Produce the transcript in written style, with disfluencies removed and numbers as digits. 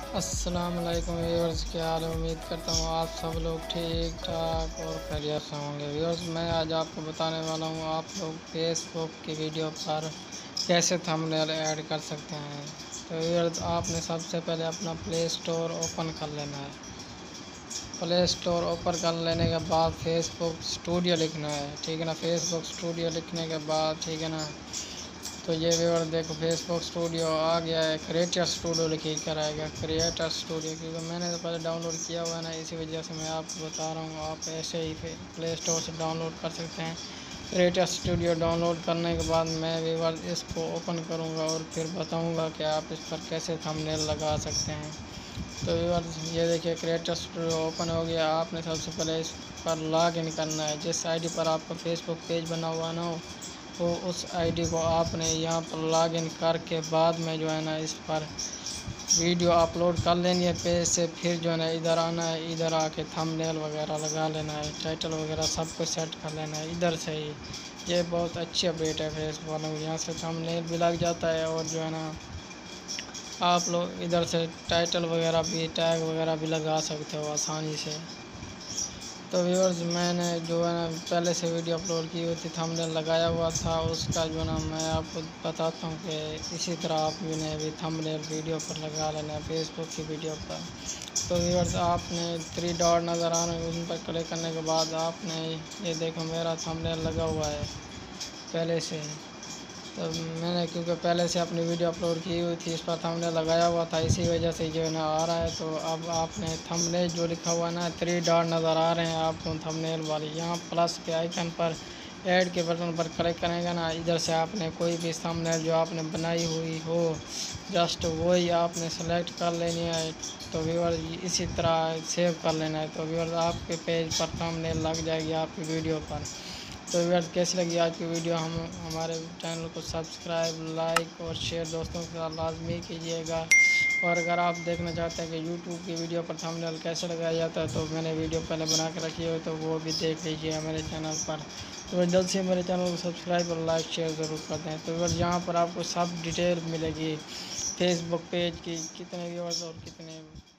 अस्सलाम वालेकुम व्यूअर्स, क्या हाल है। उम्मीद करता हूँ आप सब लोग ठीक ठाक और खैरियत से होंगे। व्यूअर्स, मैं आज आपको बताने वाला हूँ आप लोग फेसबुक की वीडियो पर कैसे थंबनेल ऐड कर सकते हैं। तो व्यूअर्स, आपने सबसे पहले अपना प्ले स्टोर ओपन कर लेना है। प्ले स्टोर ओपन कर लेने के बाद फेसबुक स्टूडियो लिखना है, ठीक है ना। फेसबुक स्टूडियो लिखने के बाद, ठीक है ना, तो ये व्यूअर देखो फेसबुक स्टूडियो आ गया है। क्रिएटर स्टूडियो लिखी कर आएगा, क्रिएटर स्टूडियो, क्योंकि मैंने तो पहले डाउनलोड किया हुआ है ना, इसी वजह से मैं आपको बता रहा हूँ। आप ऐसे ही प्ले स्टोर से डाउनलोड कर सकते हैं। क्रिएटर स्टूडियो डाउनलोड करने के बाद मैं व्यूअर इसको ओपन करूँगा और फिर बताऊँगा कि आप इस पर कैसे थंबनेल लगा सकते हैं। तो व्यूअर, ये देखिए क्रिएटर स्टूडियो ओपन हो गया। आपने सबसे पहले इस पर लॉग इन करना है। जिस आईडी पर आपका फेसबुक पेज बना हुआ ना हो, तो उस आईडी को आपने यहाँ पर लॉगिन करके बाद में जो है ना इस पर वीडियो अपलोड कर लेनी है पेज से। फिर जो है ना इधर आना है, इधर आके थंबनेल वगैरह लगा लेना है, टाइटल वगैरह सब कुछ सेट कर लेना है इधर से ही। ये बहुत अच्छी अपडेट है फेसबुक वालों की, यहाँ से थंबनेल भी लग जाता है और जो है ना आप लोग इधर से टाइटल वगैरह भी, टैग वगैरह भी लगा सकते हो आसानी से। तो व्यूअर्स, मैंने जो है ना पहले से वीडियो अपलोड की हुई थी, थंबनेल लगाया हुआ था उसका, जो ना मैं आपको बताता हूँ कि इसी तरह आप भी थंबनेल वीडियो पर लगा लेना है फेसबुक की वीडियो पर। तो व्यूअर्स, आपने 3 डॉट नज़र आ रहे हैं, उन पर क्लिक करने के बाद आपने ये देखो मेरा थंबनेल लगा हुआ है पहले से ही। तो मैंने क्योंकि पहले से अपनी वीडियो अपलोड की हुई थी, इस पर थंबनेल लगाया हुआ था, इसी वजह से जो है ना आ रहा है। तो अब आपने थंबनेल जो लिखा हुआ है ना, 3 डॉट नज़र आ रहे हैं आपको थंबनेल वाली, यहाँ प्लस के आइकन पर ऐड के बटन पर क्लिक करेंगे ना, इधर से आपने कोई भी थंबनेल जो आपने बनाई हुई हो जस्ट वही आपने सेलेक्ट कर लेनी है। तो व्यूअर इसी तरह सेव कर लेना है। तो व्यूअर आपके पेज पर थंबनेल लग जाएगी आपकी वीडियो पर। तो व्यूअर्स, कैसी लगी आज की वीडियो, हमारे चैनल को सब्सक्राइब, लाइक और शेयर दोस्तों के साथ लाजमी कीजिएगा। और अगर आप देखना चाहते हैं कि यूट्यूब की वीडियो पर थंबनेल कैसे लगाया जाता है, तो मैंने वीडियो पहले बना के रखी है, तो वो भी देख लीजिए मेरे चैनल पर। तो जल्द से मेरे चैनल को सब्सक्राइब और लाइक शेयर ज़रूर कर दें। तो व्यूअर्स, यहाँ पर आपको सब डिटेल मिलेगी फेसबुक पेज की, कितने व्यूअर्स और कितने